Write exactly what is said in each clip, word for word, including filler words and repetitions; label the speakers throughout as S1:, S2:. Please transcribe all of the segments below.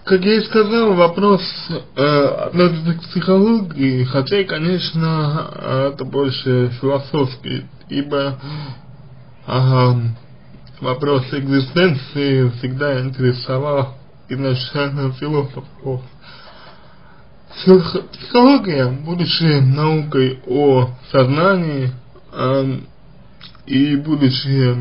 S1: Как я и сказал, вопрос э, относится к психологии, хотя, конечно, это больше философский, ибо э, вопрос экзистенции всегда интересовал изначально философов. Психология, будучи наукой о сознании э, и будучи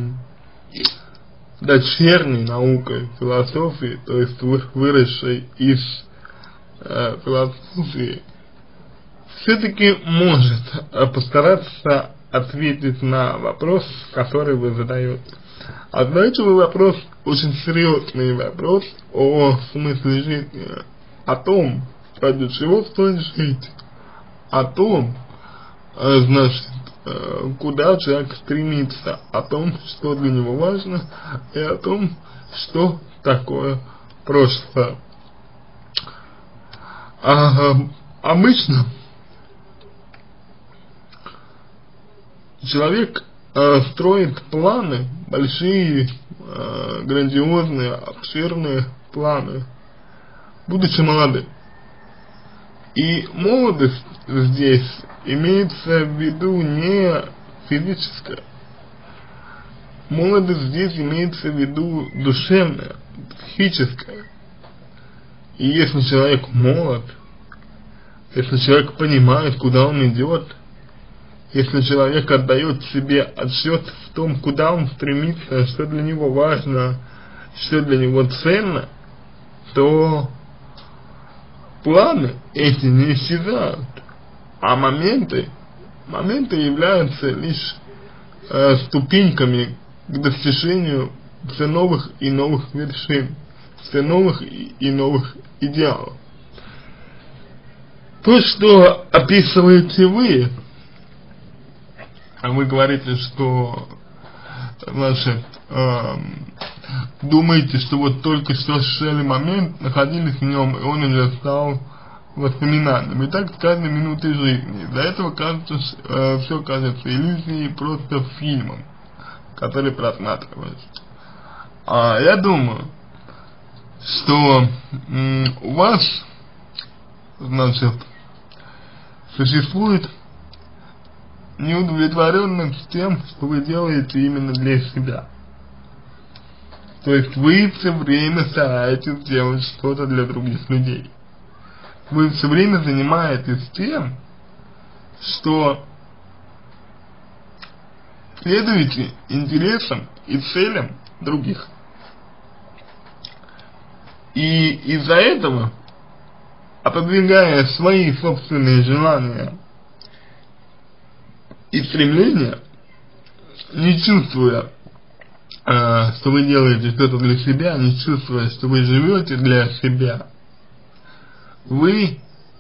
S1: дочерней наукой философии, то есть выросшей из э, философии, все-таки может э, постараться ответить на вопрос, который вы задаете. А знаете, вы вопрос, очень серьезный вопрос о смысле жизни, о том, ради чего стоит жить, о том, э, значит, э, куда человек стремится, о том, что для него важно, и о том, что такое прошлое. А, обычно человек э, строит планы, большие, э, грандиозные, обширные планы, будучи молодым. И молодость здесь имеется в виду не физическая. Молодость здесь имеется в виду душевная, психическая. И если человек молод, если человек понимает, куда он идет, если человек отдает себе отсчет в том, куда он стремится, что для него важно, что для него ценно, то планы эти не исчезают, а моменты, моменты являются лишь э, ступеньками к достижению все новых и новых вершин, все новых и, и новых идеалов. То, что описываете вы, вы говорите, что, значит, э, думаете, что вот только что ощущали момент, находились в нем, и он уже стал воспоминанием. И так с каждой минутой жизни. До этого кажется, э, все кажется иллюзией, просто фильмом, который просматривается. А я думаю, что м, у вас, значит, существует неудовлетворенность тем, что вы делаете именно для себя. То есть вы все время стараетесь делать что-то для других людей. Вы все время занимаетесь тем, что следуете интересам и целям других. И из-за этого, отодвигая свои собственные желания и стремления, не чувствуя, э, что вы делаете что-то для себя, не чувствуя, что вы живете для себя, вы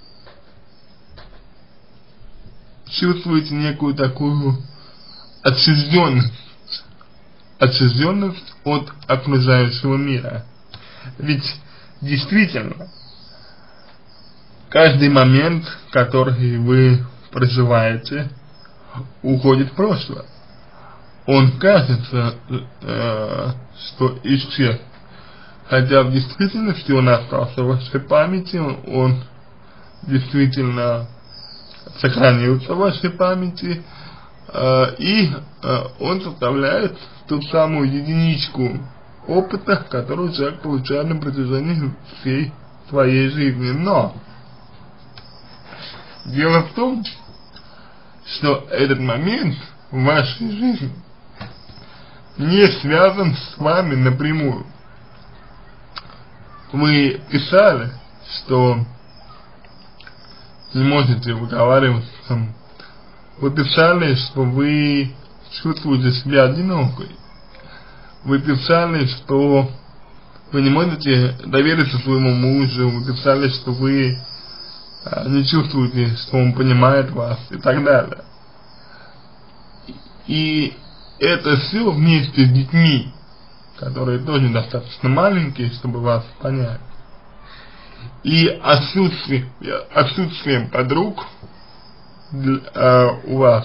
S1: чувствуете некую такую отчужденность, отчужденность от окружающего мира. Ведь действительно, каждый момент, который вы проживаете, уходит в прошлое. Он кажется, э, что исчез, хотя в действительности он остался в вашей памяти, он действительно сохранился в вашей памяти, э, и э, он составляет ту самую единичку опыта, который человек получает на протяжении всей своей жизни. Но дело в том, что этот момент в вашей жизни не связан с вами напрямую. Вы писали, что не можете выговариваться. Вы писали, что вы чувствуете себя одинокой. Вы писали, что вы не можете довериться своему мужу. Вы писали, что вы а, не чувствуете, что он понимает вас и так далее. И это все вместе с детьми, которые тоже достаточно маленькие, чтобы вас понять, и отсутствие, отсутствием подруг для, э, у вас,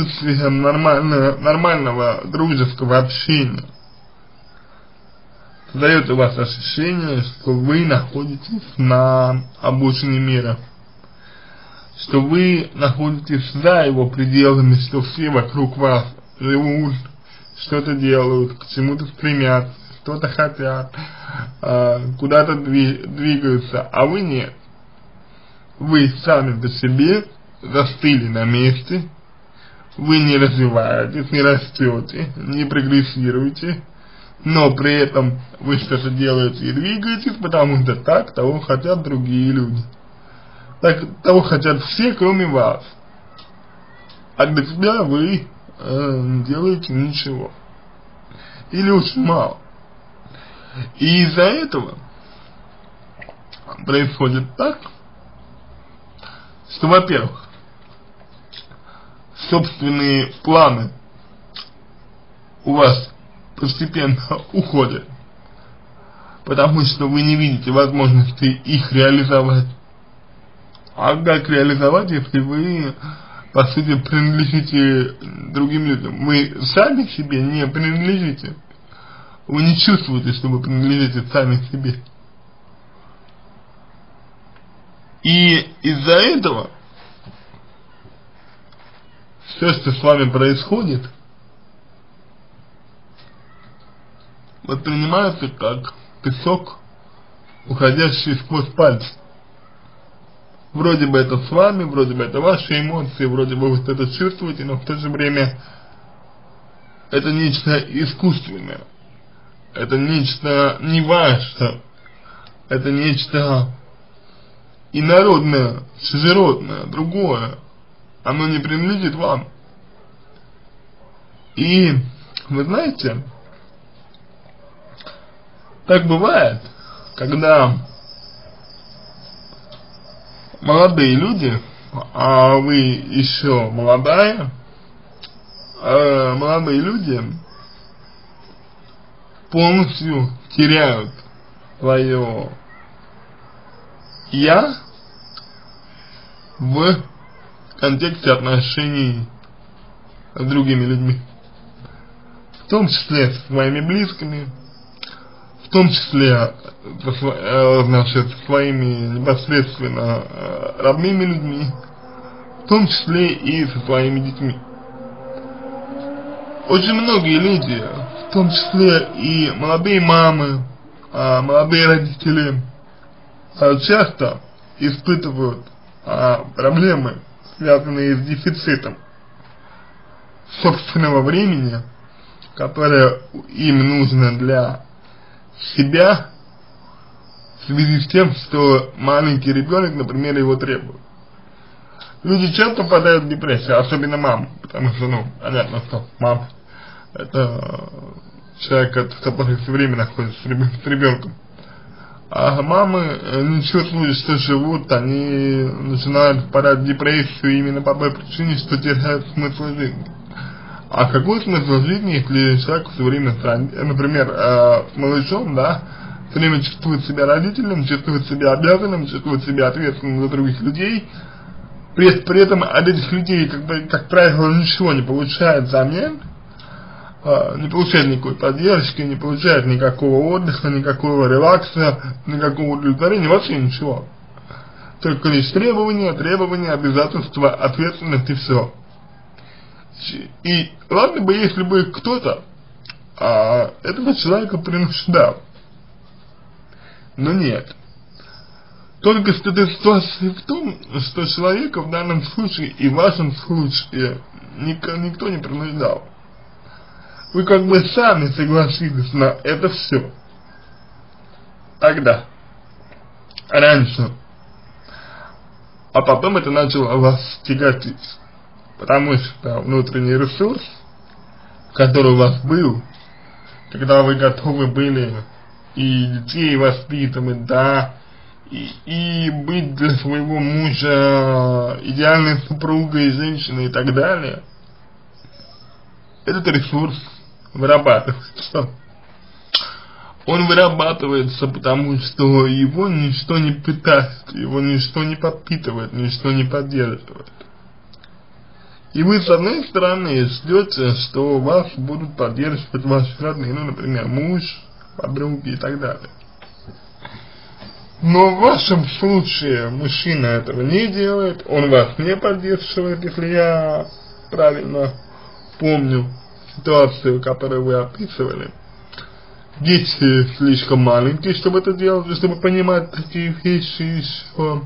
S1: отсутствием нормального, нормального дружеского общения, создает у вас ощущение, что вы находитесь на обочине мира, что вы находитесь за его пределами, что все вокруг вас живут, что-то делают, к чему-то стремятся, что-то хотят, э, куда-то двигаются, а вы нет. Вы сами по себе застыли на месте, вы не развиваетесь, не растете, не прогрессируете, но при этом вы что-то делаете и двигаетесь, потому что так того хотят другие люди. Так того хотят все, кроме вас. А для себя вы э, не делаете ничего. Или очень мало. И из-за этого происходит так, что, во-первых, собственные планы у вас постепенно уходят, потому что вы не видите возможности их реализовать. А как реализовать, если вы, по сути, принадлежите другим людям? Вы сами себе не принадлежите. Вы не чувствуете, что вы принадлежите сами себе. И из-за этого все, что с вами происходит, воспринимается как песок, уходящий сквозь пальцы. Вроде бы это с вами, вроде бы это ваши эмоции, вроде бы вы это чувствуете, но в то же время это нечто искусственное, это нечто не ваше, это нечто инородное, чужеродное, другое, оно не принадлежит вам. И вы знаете, так бывает, когда молодые люди, а вы еще молодая, э, молодые люди полностью теряют свое «я» в контексте отношений с другими людьми, в том числе со своими близкими, в том числе значит, со своими непосредственно родными людьми, в том числе и со своими детьми. Очень многие люди, в том числе и молодые мамы, молодые родители, часто испытывают проблемы, связанные с дефицитом собственного времени, которое им нужно для себя, в связи с тем, что маленький ребенок, например, его требует. Люди часто попадают в депрессию, особенно мамы, потому что, ну, понятно, что мама — это человек, который все время находится с ребенком. А мамы не чувствуют, что живут, они начинают впадать в депрессию именно по той причине, что теряют смысл жизни. А какой смысл жизни, если человек все время, например, э, с малышом, да, все время чувствует себя родителем, чувствует себя обязанным, чувствует себя ответственным за других людей, при, при этом от этих людей, как, бы, как правило, ничего не получает взамен, э, не получает никакой поддержки, не получает никакого отдыха, никакого релакса, никакого удовлетворения, вообще ничего. Только лишь требования, требования, обязательства, ответственность и все. И ладно бы, если бы кто-то а, этого человека принуждал, но нет. Только что ситуация в том, что человека в данном случае и в вашем случае никто, никто не принуждал. Вы как бы сами согласились на это все. Тогда, раньше, а потом это начало вас тяготить. Потому что внутренний ресурс, который у вас был, когда вы готовы были и детей воспитывать, да, и, и быть для своего мужа идеальной супругой, женщиной и так далее, этот ресурс вырабатывается. Он вырабатывается, потому что его ничто не питает, его ничто не подпитывает, ничто не поддерживает. И вы, с одной стороны, ждете, что вас будут поддерживать ваши родные, ну, например, муж, подруги и так далее. Но в вашем случае мужчина этого не делает, он вас не поддерживает, если я правильно помню ситуацию, которую вы описывали. Дети слишком маленькие, чтобы это делать, чтобы понимать такие вещи еще.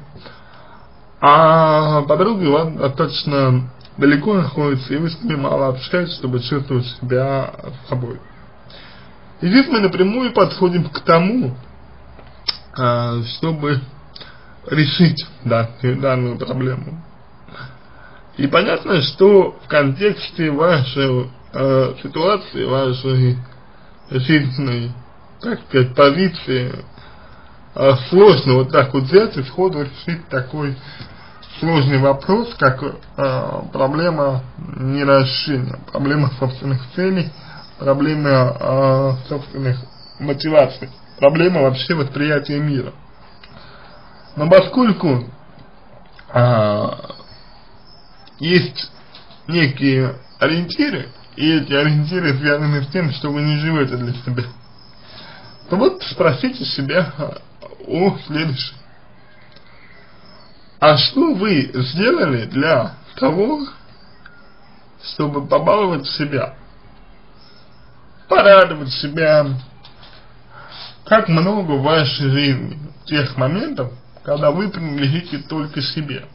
S1: А подруги у вас достаточно далеко находятся, и вы с ними мало общаетесь, чтобы чувствовать себя собой. И здесь мы напрямую подходим к тому, чтобы решить данную, данную проблему. И понятно, что в контексте вашей э, ситуации, вашей жизненной, так сказать, позиции, э, сложно вот так вот взять и сходу решить такой сложный вопрос, как э, проблема нерешения, проблема собственных целей, проблема э, собственных мотиваций, проблема вообще восприятия мира. Но поскольку э, есть некие ориентиры, и эти ориентиры связаны с тем, что вы не живете для себя, то вот спросите себя о следующем. А что вы сделали для того, чтобы побаловать себя, порадовать себя? Как много в вашей жизни тех моментов, когда вы принадлежите только себе?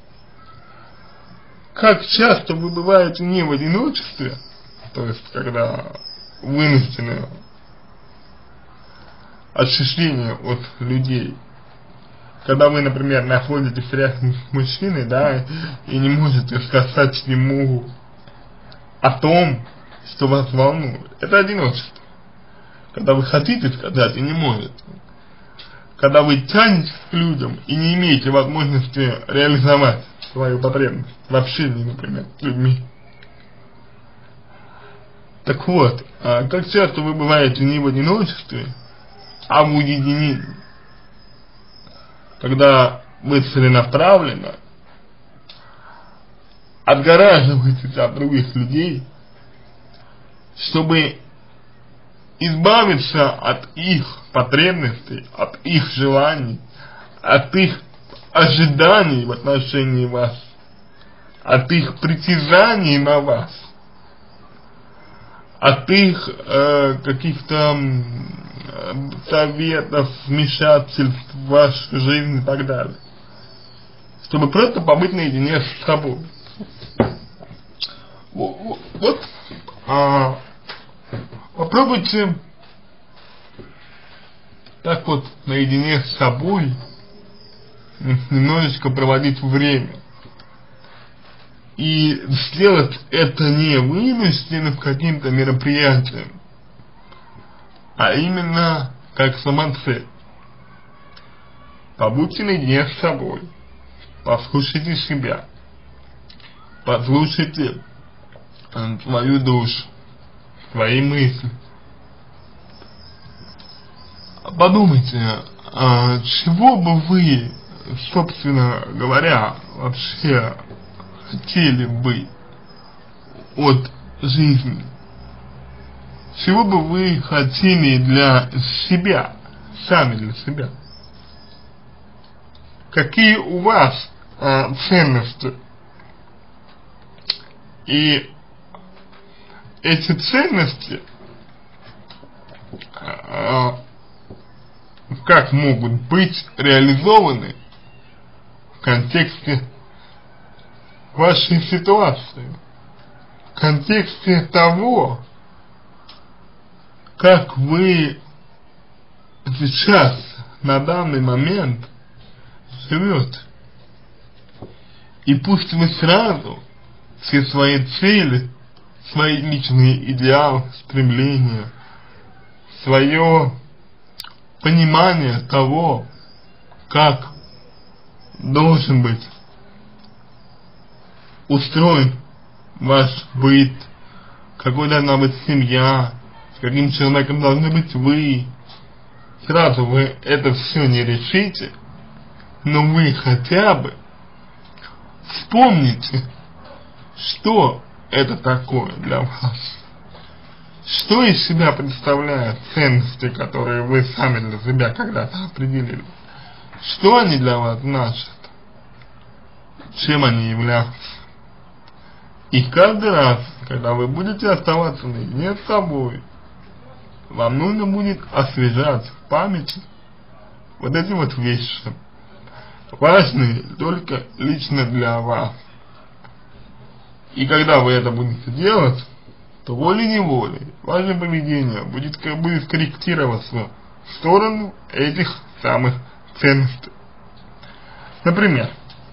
S1: Как часто вы бываете не в одиночестве, то есть когда вынуждены отчисление от людей, когда вы, например, находитесь рядом с мужчиной, да, и не можете сказать ему о том, что вас волнует. Это одиночество. Когда вы хотите сказать и не можете. Когда вы тянетесь к людям и не имеете возможности реализовать свою потребность в общении, например, с людьми. Так вот, а как часто вы бываете не в одиночестве, а в уединении, когда вы целенаправленно отгораживаетесь от других людей, чтобы избавиться от их потребностей, от их желаний, от их ожиданий в отношении вас, от их притязаний на вас, от их э, каких-то э, советов, вмешательств в вашу жизнь и так далее, чтобы просто побыть наедине с собой. Вот, вот а, попробуйте так вот наедине с собой немножечко проводить время. И сделать это не вынужденным каким-то мероприятием, а именно как самоцель. Побудьте наедине с собой, послушайте себя, послушайте свою душу, свои мысли. Подумайте, а чего бы вы, собственно говоря, вообще хотели бы от жизни? Чего бы вы хотели для себя, сами для себя? Какие у вас а, ценности? И эти ценности а, как могут быть реализованы в контексте вашей ситуации, в контексте того, как вы сейчас, на данный момент живете. И пусть вы сразу все свои цели, свои личные идеалы, стремления, свое понимание того, как должен быть устроен ваш быт, какой должна быть семья, с каким человеком должны быть вы. Сразу вы это все не решите, но вы хотя бы вспомните, что это такое для вас, что из себя представляют ценности, которые вы сами для себя когда-то определили? Что они для вас значат? Чем они являются? И каждый раз, когда вы будете оставаться наедине с собой, вам нужно будет освежать в памяти вот эти вот вещи, важные только лично для вас. И когда вы это будете делать, то волей-неволей ваше поведение будет как бы скорректироваться в сторону этих самых ценностей. Например,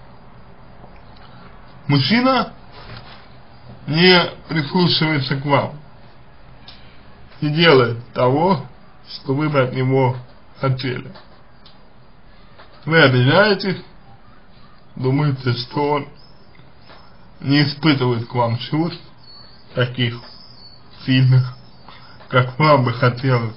S1: мужчина не прислушивается к вам, не делает того, что вы бы от него хотели. Вы обижаетесь, думаете, что он не испытывает к вам чувств таких сильных, как вам бы хотелось.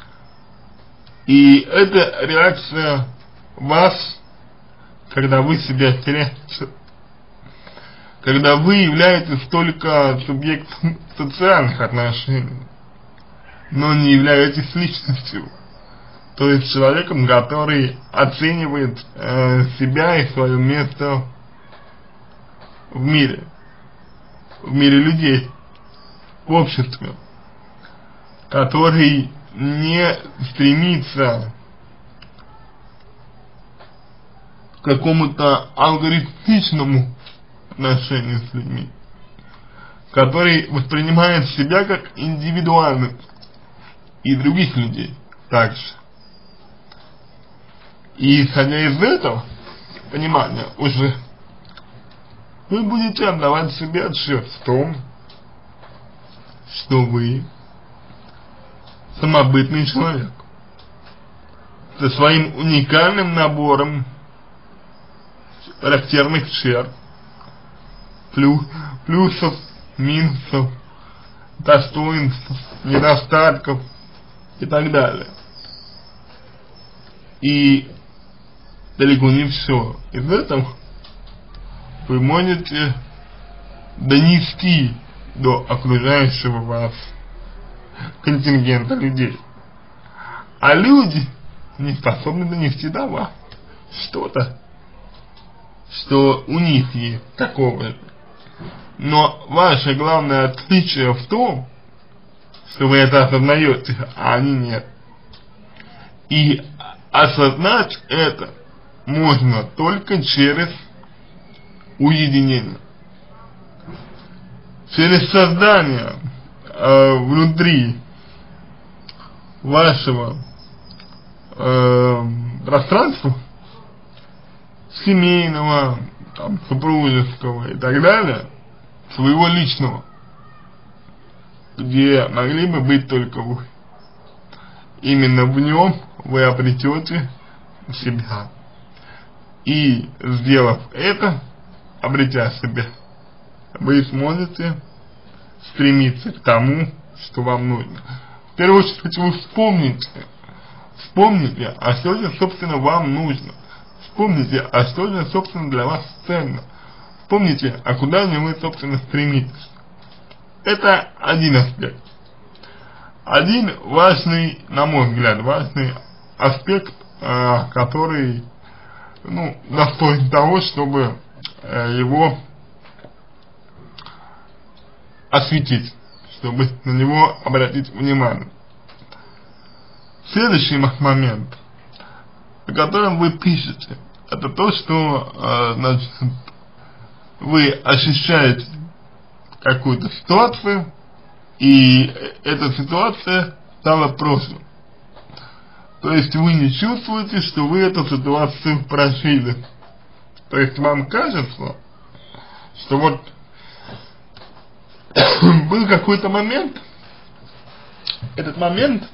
S1: И это реакция вас, когда вы себя теряете, когда вы являетесь только субъектом социальных отношений, но не являетесь личностью, то есть человеком, который оценивает э, себя и свое место в мире, в мире людей, в обществе, который не стремится к какому-то алгоритмичному отношению с людьми, который воспринимает себя как индивидуальность и других людей также. И исходя из этого понимания уже вы будете отдавать себе отчет в том, что вы самобытный человек со своим уникальным набором характерных черт, плюс, плюсов, минусов, достоинств, недостатков и так далее. И далеко не все из этого вы можете донести до окружающего вас контингента людей. А люди не способны донести до вас что-то, что у них есть такого же. Но ваше главное отличие в том, что вы это осознаете, а они нет. И осознать это можно только через уединение, через создание э, внутри вашего э, пространства, семейного, там, супружеского и так далее, своего личного, где могли бы быть только вы. Именно в нем вы обретете себя. И сделав это, обретя себя, вы сможете стремиться к тому, что вам нужно. В первую очередь вы вспомните, вспомните, а что же, собственно, вам нужно. Вспомните, а что же, собственно, для вас ценно. Вспомните, а куда же вы, собственно, стремитесь. Это один аспект. Один важный, на мой взгляд, важный аспект, э, который, ну, достоин того, чтобы э, его осветить, чтобы на него обратить внимание. Следующий момент, о котором вы пишете, это то, что э, значит, вы ощущаете какую-то ситуацию, и эта ситуация стала прошлым. То есть вы не чувствуете, что вы эту ситуацию прожили. То есть вам кажется, что вот был какой-то момент, этот момент,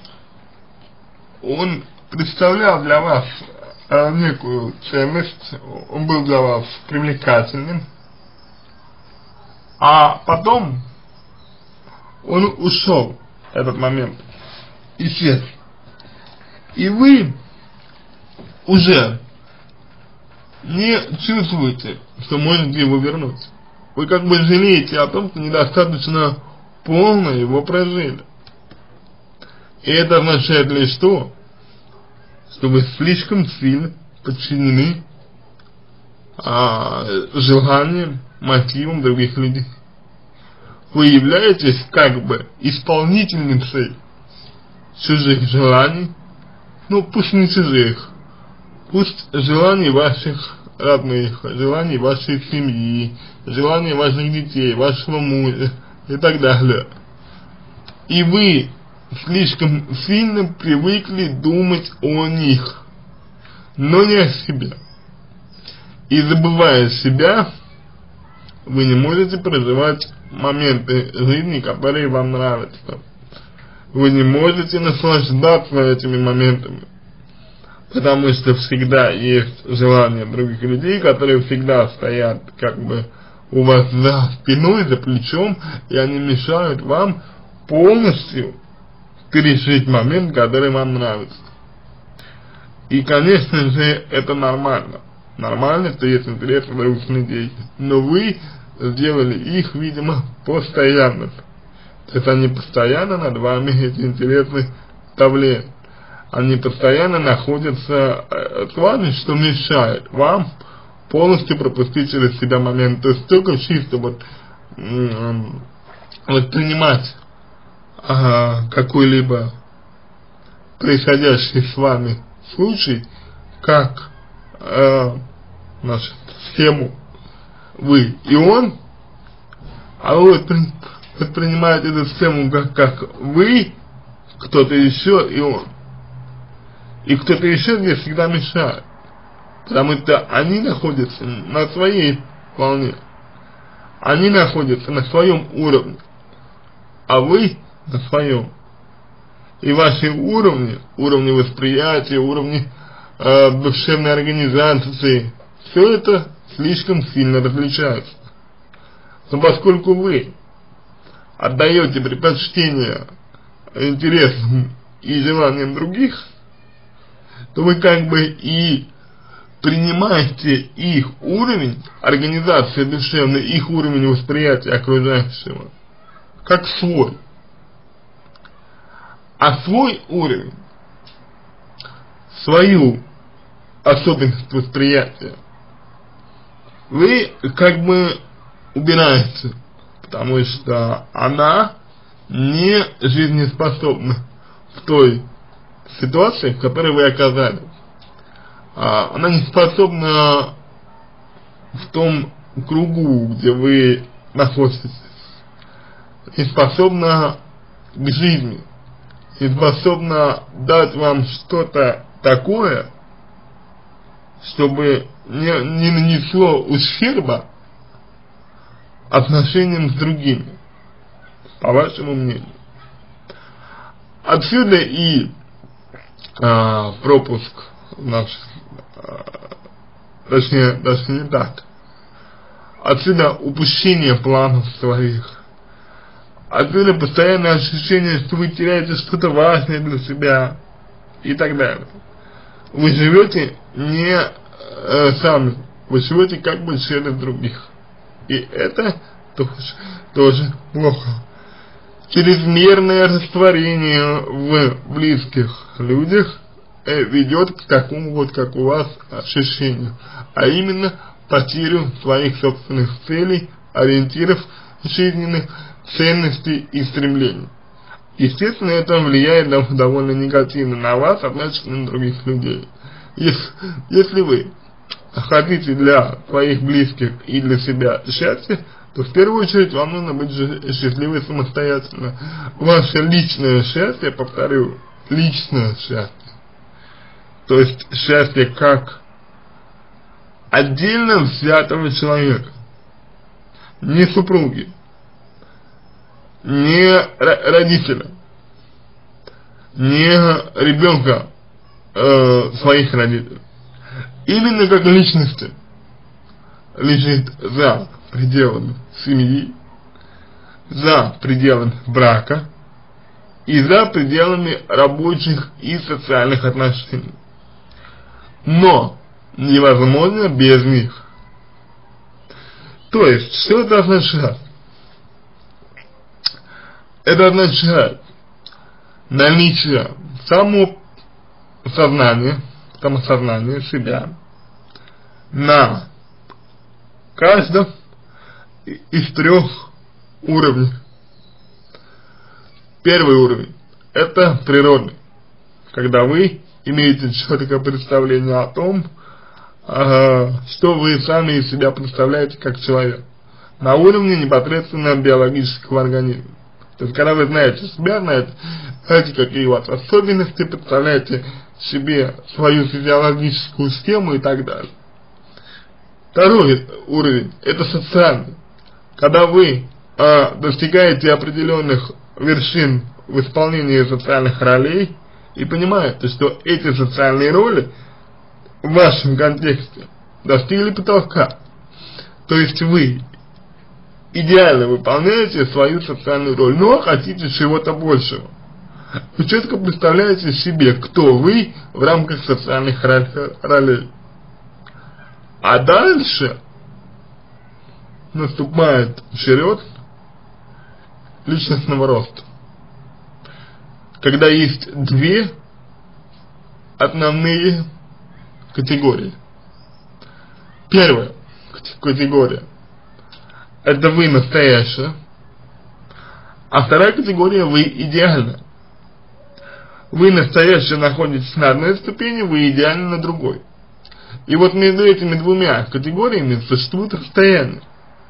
S1: он представлял для вас э, некую ценность, он был для вас привлекательным, а потом он ушел, этот момент, исчез. И вы уже не чувствуете, что можете его вернуть. Вы как бы жалеете о том, что недостаточно полно его прожили. И это означает лишь то, что вы слишком сильно подчинены а, желаниям, мотивам других людей. Вы являетесь как бы исполнительницей чужих желаний, ну пусть не чужих, пусть желаний ваших родных, желаний вашей семьи, желаний ваших детей, вашего мужа и так далее. И вы слишком сильно привыкли думать о них, но не о себе. И забывая себя, вы не можете проживать моменты жизни, которые вам нравятся. Вы не можете наслаждаться этими моментами, потому что всегда есть желания других людей, которые всегда стоят как бы у вас за спиной, за плечом, и они мешают вам полностью пережить момент, который вам нравится. И, конечно же, это нормально. Нормально, что есть интерес у других людей. Но вы сделали их, видимо, постоянно. То есть они постоянно над вами, эти интересы, давлеют. Они постоянно находятся э, с вами, что мешает вам полностью пропустить через себя момент. То есть только чисто вот э, воспринимать э, какой-либо происходящий с вами случай, как э, нашу схему вы и он, а вы воспринимаете эту схему как, как вы, кто-то еще и он. И кто-то еще здесь всегда мешает, потому что они находятся на своей волне, они находятся на своем уровне, а вы на своем. И ваши уровни, уровни восприятия, уровни э, душевной организации, все это слишком сильно различаются. Но поскольку вы отдаете предпочтение интересам и желаниям других, то вы как бы и принимаете их уровень организации душевной, их уровень восприятия окружающего как свой. А свой уровень, свою особенность восприятия вы как бы убираете, потому что она не жизнеспособна в той ситуации, в которой вы оказались. А, она не способна в том кругу, где вы находитесь, не способна к жизни, не способна дать вам что-то такое, чтобы не, не нанесло ущерба отношениям с другими, по вашему мнению. Отсюда и а, пропуск наш, а, точнее, даже не так, отсюда упущение планов своих, отсюда постоянное ощущение, что вы теряете что-то важное для себя и так далее. Вы живете не э, сами, вы живете как бы через других. И это тоже, тоже плохо. Чрезмерное растворение в близких людях э, ведет к такому вот, как у вас, ощущению. А именно потерю своих собственных целей, ориентиров жизненных, ценностей и стремлений. Естественно, это влияет довольно негативно на вас, а значит на других людей. Если, если вы хотите для своих близких и для себя счастья, то в первую очередь вам нужно быть счастливой самостоятельно. Ваше личное счастье, повторю, личное счастье, то есть счастье как отдельно взятого человека, не супруги, не родителя, не ребенка э, своих родителей, именно как личности, лежит за пределами семьи, за пределами брака и за пределами рабочих и социальных отношений. Но невозможно без них. То есть, что это означает? Это означает наличие самосознания, самосознания себя на каждом из трех уровней. Первый уровень – это природный, когда вы имеете четкое представление о том, э, что вы сами из себя представляете как человек, на уровне непосредственно биологического организма. То есть, когда вы знаете себя, знаете, знаете, какие у вас особенности, представляете себе свою физиологическую схему и так далее. Второй уровень – это социальный, когда вы э, достигаете определенных вершин в исполнении социальных ролей и понимаете, что эти социальные роли в вашем контексте достигли потолка. То есть вы идеально выполняете свою социальную роль, но хотите чего-то большего. Вы четко представляете себе, кто вы в рамках социальных ролей. А дальше наступает черед личностного роста, когда есть две основные категории. Первая категория – это вы настоящая, а вторая категория – вы идеально. Вы настоящая находитесь на одной ступени, вы идеально на другой. И вот между этими двумя категориями существует расстояние.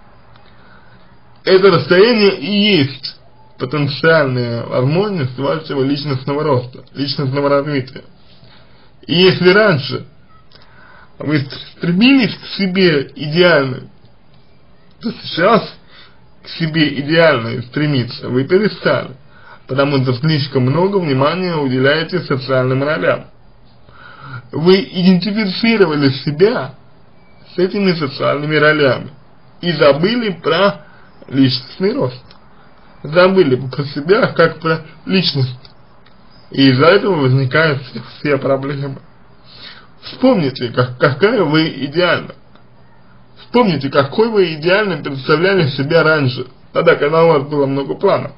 S1: Это расстояние и есть потенциальная возможность вашего личностного роста, личностного развития. И если раньше вы стремились к себе идеально, то сейчас к себе идеально стремиться вы перестали, потому что слишком много внимания уделяете социальным ролям. Вы идентифицировали себя с этими социальными ролями и забыли про личностный рост. Забыли про себя как про личность. И из-за этого возникают все, все проблемы. Вспомните, как, какая вы идеальна. Вспомните, какой вы идеально представляли себя раньше, тогда, когда у вас было много планов.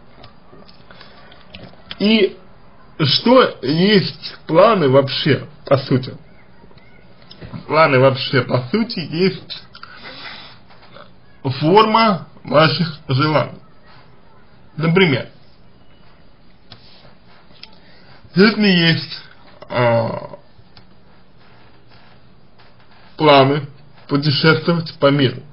S1: И что есть планы вообще, по сути? Планы вообще, по сути, есть форма ваших желаний. Например, если есть э, планы путешествовать по миру,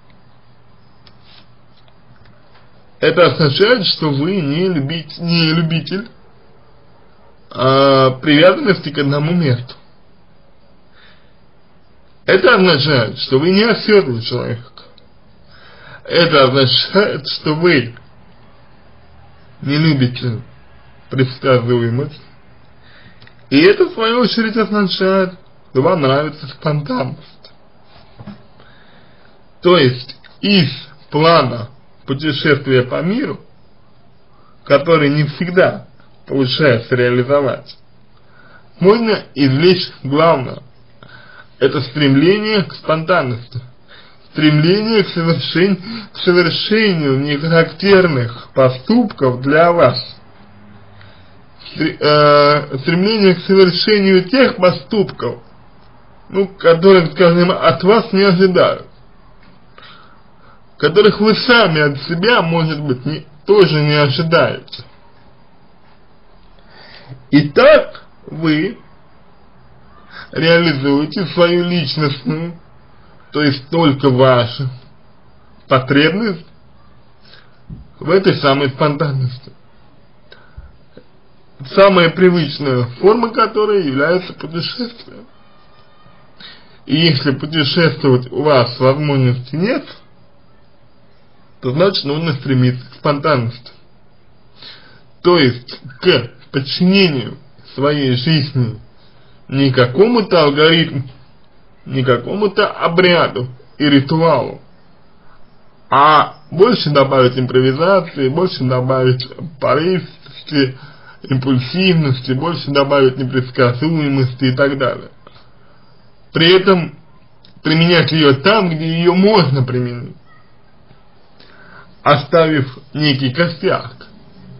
S1: это означает, что вы не, любить, не любитель э, привязанности к одному месту. Это означает, что вы не оседлый человек. Это означает, что вы не любите предсказуемость. И это, в свою очередь, означает, что вам нравится спонтанность. То есть, из плана путешествия по миру, который не всегда получается реализовать, можно извлечь главное. Это стремление к спонтанности. Стремление к, совершен... к совершению нехарактерных поступков для вас. Стремление к совершению тех поступков, ну, которых, скажем, от вас не ожидают. Которых вы сами от себя, может быть, не, тоже не ожидаете. Итак, вы реализуете свою личностную, то есть только вашу потребность в этой самой спонтанности. Самая привычная форма которой является путешествие. И если путешествовать у вас возможности нет, то значит нужно стремиться к спонтанности. То есть к подчинению своей жизни не какому-то алгоритму, не какому-то обряду и ритуалу, а больше добавить импровизации, больше добавить порывисти, импульсивности, больше добавить непредсказуемости и так далее. При этом применять ее там, где ее можно применить, оставив некий костяк,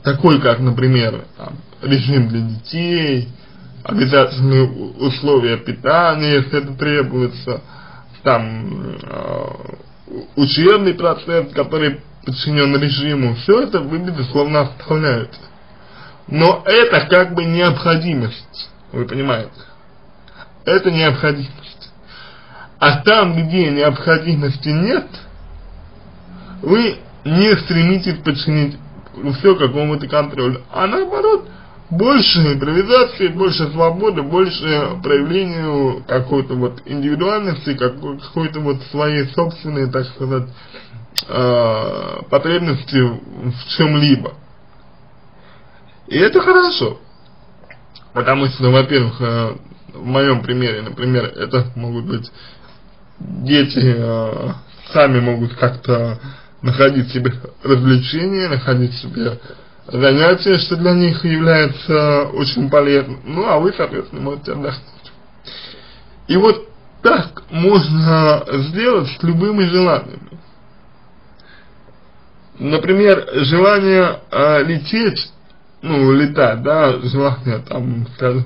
S1: такой как, например, там, режим для детей, обязательные условия питания, если это требуется, там, э, учебный процесс, который подчинен режиму, все это вы, безусловно, оставляете. Но это как бы необходимость, вы понимаете? Это необходимость. А там, где необходимости нет, вы не стремитесь подчинить все какому-то контролю, а наоборот, больше импровизации, больше свободы, больше проявлению какой-то вот индивидуальности, какой-то вот своей собственной, так сказать, э, потребности в чем-либо. И это хорошо, потому что, во-первых, э, в моем примере, например, это могут быть дети, э, сами могут как-то находить себе развлечения, находить себе занятия, что для них является очень полезным, ну а вы, соответственно, можете отдохнуть. И вот так можно сделать с любыми желаниями. Например, желание э, лететь, ну, летать, да, желание, там, скажем,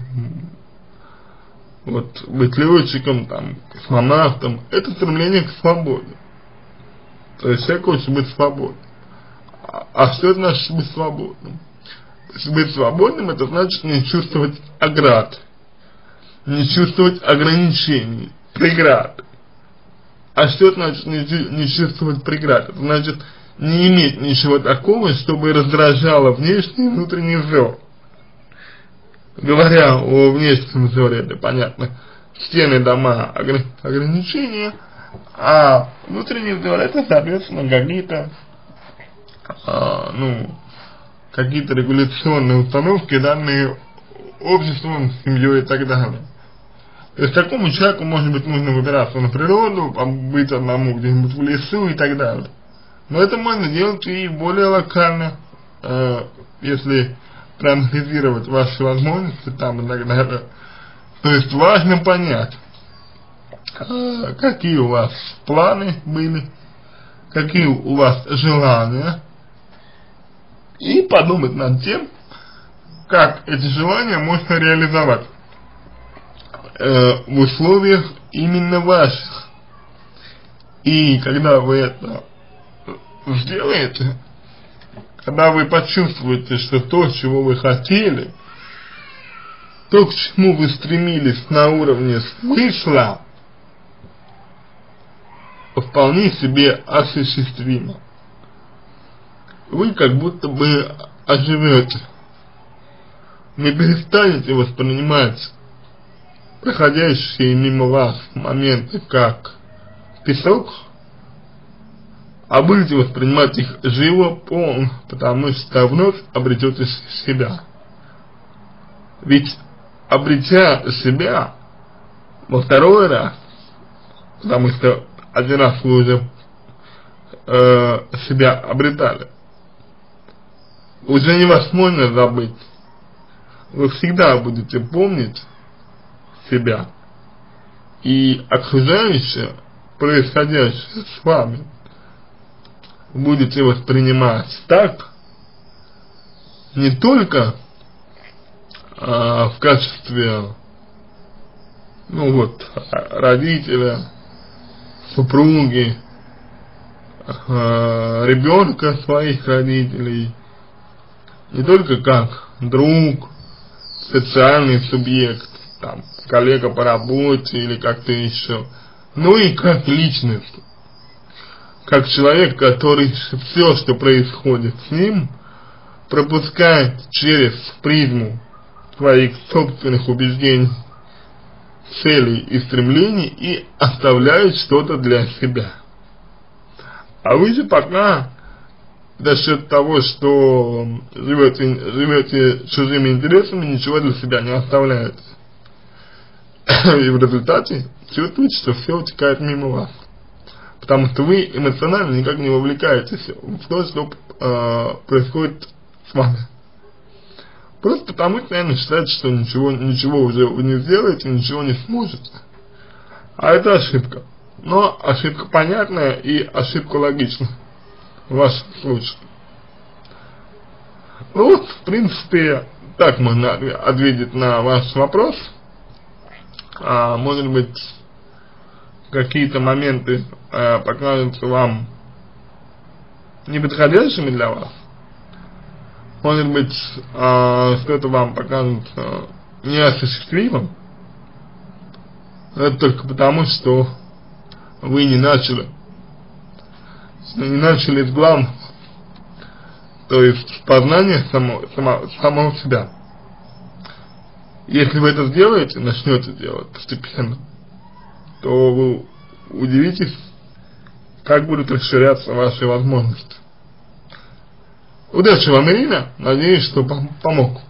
S1: вот, быть летчиком, там, космонавтом, это стремление к свободе. То есть человек хочет быть свободным. А, а что это значит быть свободным? Быть свободным, это значит не чувствовать оград, не чувствовать ограничений, преград. А что это значит не, не чувствовать преград? Это значит не иметь ничего такого, чтобы раздражало внешний и внутренний взор. Говоря о внешнем взоре, это понятно, стены, дома, огр ограничения, а внутренний взор это, соответственно, какие-то, а, ну, какие-то регуляционные установки, данные обществом, семьей и так далее. То есть такому человеку, может быть, нужно выбираться на природу, быть одному где-нибудь в лесу и так далее. Но это можно делать и более локально, э, если проанализировать ваши возможности там и так далее. То есть важно понять, э, какие у вас планы были, какие у вас желания, и подумать над тем, как эти желания можно реализовать э, в условиях именно ваших. И когда вы это сделаете, когда вы почувствуете, что то, чего вы хотели, то, к чему вы стремились на уровне смысла, вполне себе осуществимо, вы как будто бы оживете, не перестанете воспринимать проходящие мимо вас моменты как песок, а будете воспринимать их живо, полно, потому что вновь обретете себя. Ведь обретя себя во второй раз, потому что один раз вы уже э, себя обретали, уже невозможно забыть. Вы всегда будете помнить себя и окружающее, происходящее с вами, будете воспринимать так, не только а, в качестве, ну вот, родителя, супруги, а, ребенка своих родителей, не только как друг, социальный субъект, там, коллега по работе или как-то еще, но и как личность. Как человек, который все, что происходит с ним, пропускает через призму своих собственных убеждений, целей и стремлений и оставляет что-то для себя. А вы же пока за счет того, что живете, живете чужими интересами, ничего для себя не оставляете. И в результате чувствуете, что все утекает мимо вас. Потому что вы эмоционально никак не вовлекаетесь в то, что э, происходит с вами. Просто потому что, наверное, считаете, что ничего, ничего уже вы не сделаете, ничего не сможете. А это ошибка. Но ошибка понятная и ошибка логичная в вашем случае. Ну вот, в принципе, так можно ответить на ваш вопрос. А, может быть, какие-то моменты а, покажутся вам неподходящими для вас. Может быть, а, что-то вам покажется неосуществимым. Это только потому, что вы не начали. Не начали с главного. То есть познание само, само, самого себя. Если вы это сделаете, начнете делать постепенно, то вы удивитесь, как будут расширяться ваши возможности. Удачи вам, Ирина. Надеюсь, что пом помог.